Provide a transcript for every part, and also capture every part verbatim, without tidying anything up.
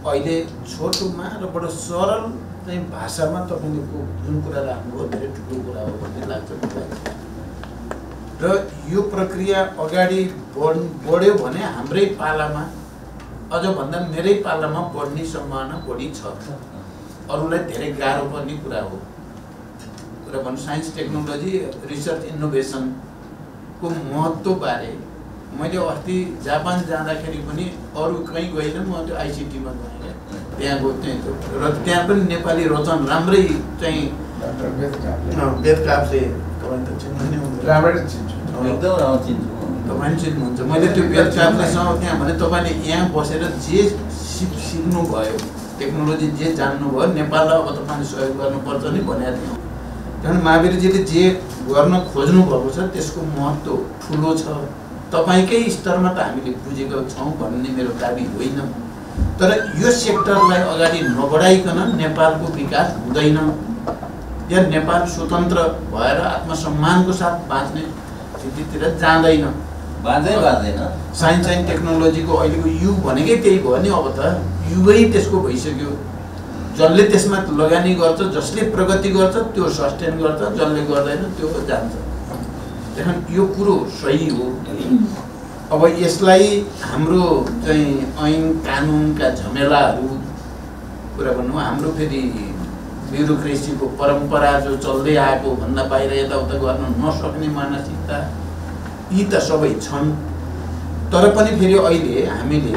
अहिले छोटोमा र बडो सरल चाहिँ भाषामा तपाईँले जुन कुरा राख्नुभयो धेरै ठुलो कुरा हो भन्ने लाग्छ मलाई। र यो प्रक्रिया अगाडि बढ बढ्यो भने हाम्रै पालामा अझ भन्दा मेरै पालामा बढ्ने सम्भावना बढी छ। अरूलाई धेरै गाह्रो पर्ने कुरा हो। कुरा भन्नु साइन्स टेक्नोलोजी रिसर्च इनोभेसनको महत्त्वबारे मैले अस्ति जापान जाँदाखेरि पनि अरू कहीँ गइनँ, म त्यो आइसिटीमा गएँ क्या। त्यहाँ गयो त्यहाँ र त्यहाँ पनि नेपाली रचन राम्रै चाहिँ वेद काफ्ले तपाईँ त चिन्नु हुन्छ, राम्ररी चिन्छु, एकदम राम्रो चिन्छु, तपाईँ चिन्नुहुन्छ। मैले त्यो वेद काफ्लेसँग त्यहाँ भने तपाईँले यहाँ बसेर जे सिक सिक्नु भयो, टेक्नोलोजी जे जान्नुभयो, नेपाललाई अब तपाईँले सहयोग गर्नुपर्छ नि भनेको थियौँ। कारण महावीरजीले जे गर्न खोज्नु भएको छ त्यसको महत्त्व ठुलो छ। तपाईकै स्तरमा त हामीले बुझेका छौँ भन्ने मेरो दाबी होइन, तर यो सेक्टरलाई अगाडि नबढाइकन नेपालको विकास हुँदैन या नेपाल स्वतन्त्र भएर आत्मसम्मानको साथ बाँच्ने स्थितितिर जाँदैन। बाँच्दै बाँच्दैन। साइन्स एन्ड टेक्नोलोजीको अहिलेको युग भनेकै त्यही भयो नि। अब त युगै त्यसको भइसक्यो। जसले त्यसमा लगानी गर्छ, जसले प्रगति गर्छ त्यो सस्टेन गर्छ, जसले गर्दैन त्यो जान्छ। देखन यो कुरो सही हो। अब यसलाई हाम्रो चाहिँ ऐन कानुनका झमेलाहरू कुरा भन्नु, हाम्रो फेरि ब्युरोक्रेसीको परम्परा जो चल्दै आएको भन्दा बाहिर यताउता गर्न नसक्ने मानसिकता यी त सबै छन्। तर पनि फेरि अहिले हामीले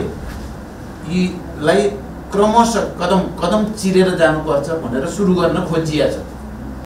यीलाई क्रमशः कदम कदम चिरेर जानुपर्छ भनेर सुरु गर्न खोजिया छ।